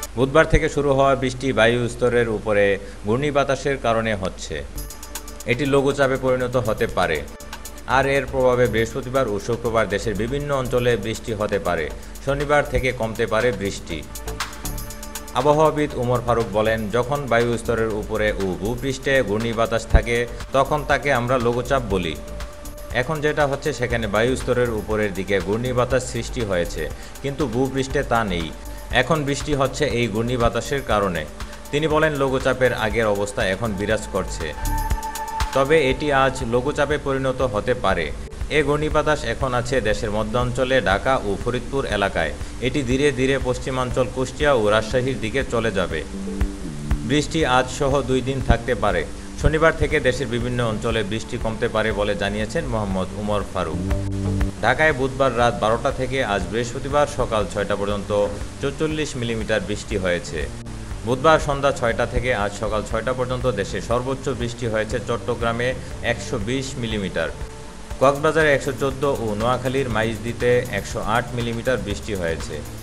বুধবার থেকে শুরু হওয়া বৃষ্টি বায়ু স্তরের উপরে ঘূর্ণিবাতাসের কারণে হচ্ছে। এটি লঘুচাপে পরিণত হতে পারে। আর এর প্রভাবে বৃহস্পতিবার ও শুক্রবার দেশের বিভিন্ন অঞ্চলে বৃষ্টি হতে পারে। শনিবার থেকে কমতে পারে বৃষ্টি। আবহাওয়াবিদ উমর ফারুক বলেন, যখন বায়ু স্তরের উপরে ও ভূপৃষ্ঠে ঘূর্ণিবাতাস থাকে তখন তাকে আমরা লঘুচাপ বলি। এখন যেটা হচ্ছে সেখানে বায়ু স্তরের উপরের দিকে ঘূর্ণিবাতাস সৃষ্টি হয়েছে, কিন্তু ভূপৃষ্ঠে তা নেই। এখন বৃষ্টি হচ্ছে এই ঘূর্ণিবাতাসের কারণে। তিনি বলেন, লঘুচাপের আগের অবস্থা এখন বিরাজ করছে, তবে এটি আজ লঘুচাপে পরিণত হতে পারে। এ ঘূর্ণিবাতাস এখন আছে দেশের মধ্যাঞ্চলে ঢাকা ও ফরিদপুর এলাকায়। এটি ধীরে ধীরে পশ্চিমাঞ্চল কুষ্টিয়া ও রাজশাহীর দিকে চলে যাবে। বৃষ্টি আজ সহ 2 দিন থাকতে পারে। শনিবার থেকে দেশের বিভিন্ন অঞ্চলে বৃষ্টি কমতে পারে বলে জানিয়েছেন মোহাম্মদ উমর ফারুক। ঢাকায় বুধবার রাত 12টা থেকে আজ বৃহস্পতিবার সকাল 6টা পর্যন্ত 44 মিলিমিটার বৃষ্টি হয়েছে। বুধবার সন্ধ্যা 6টা থেকে আজ সকাল 6টা পর্যন্ত দেশে সর্বোচ্চ বৃষ্টি হয়েছে চট্টগ্রামে 120 মিলিমিটার, কক্সবাজারে 114 ও নোয়াখালীর মাইজদীতে 108 মিলিমিটার বৃষ্টি হয়েছে।